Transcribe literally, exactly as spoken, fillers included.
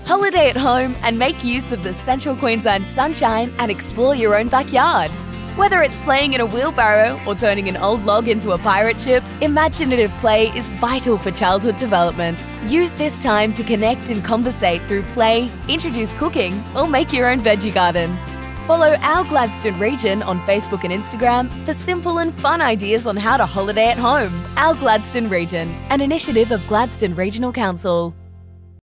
Holiday at home and make use of the Central Queensland sunshine and explore your own backyard. Whether it's playing in a wheelbarrow or turning an old log into a pirate ship, imaginative play is vital for childhood development. Use this time to connect and conversate through play, introduce cooking, or make your own veggie garden. Follow our Gladstone Region on Facebook and Instagram for simple and fun ideas on how to holiday at home. Our Gladstone Region, an initiative of Gladstone Regional Council.